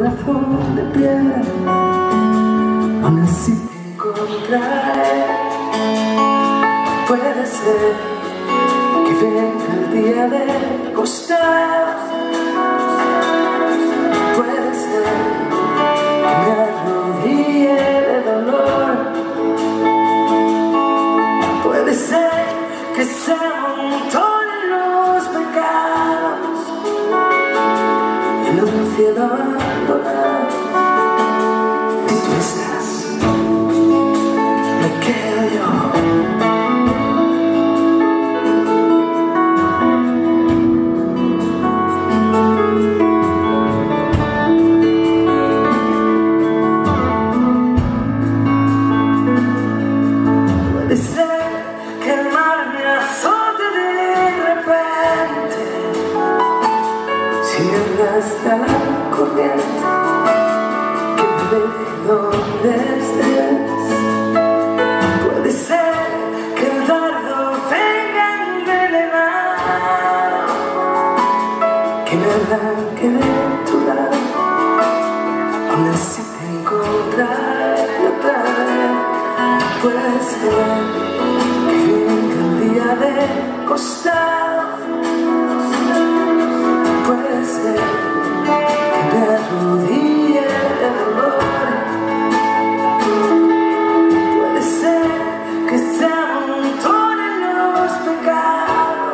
corazón de piedra, aún así te encontraré. Puede ser que venga el día del costado, puede ser que me arrodille de dolor, puede ser que se amontonen los pecados en un cielo abandonado. Y tú estás, me quedo yo. Puede ser que el mar me azote de repente, si me arrastra la corriente, que me deje donde estés. Puede ser que el dardo venga envenenado, que me arranque de tu lado, aún así te encontraré otra vez. Puede ser que venga el día del costado, puede ser que me arrodille de dolor, puede ser que se amontonen los pecados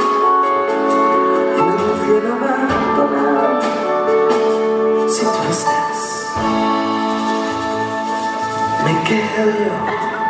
en un cielo abandonado. Si tú estás, me quedo yo.